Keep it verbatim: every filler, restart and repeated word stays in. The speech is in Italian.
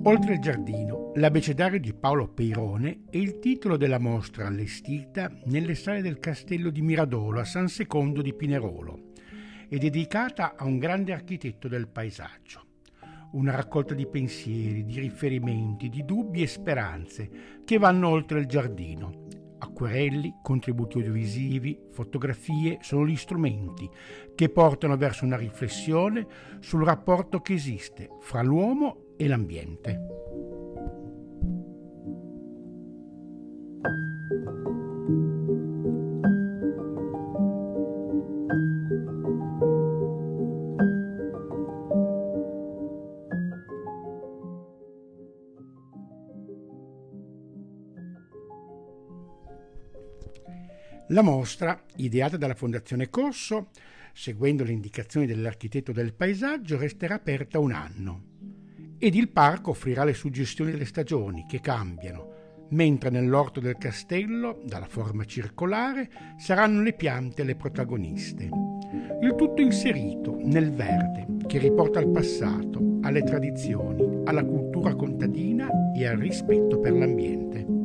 Oltre il giardino, l'abbecedario di Paolo Peirone è il titolo della mostra allestita nelle sale del castello di Miradolo a San Secondo di Pinerolo e dedicata a un grande architetto del paesaggio. Una raccolta di pensieri, di riferimenti, di dubbi e speranze che vanno oltre il giardino. Acquerelli, contributi audiovisivi, fotografie sono gli strumenti che portano verso una riflessione sul rapporto che esiste fra l'uomo e l'ambiente. La mostra, ideata dalla Fondazione Corso, seguendo le indicazioni dell'architetto del paesaggio, resterà aperta un anno ed il parco offrirà le suggestioni delle stagioni che cambiano, mentre nell'orto del castello, dalla forma circolare, saranno le piante le protagoniste. Il tutto inserito nel verde che riporta al passato, alle tradizioni, alla cultura contadina e al rispetto per l'ambiente.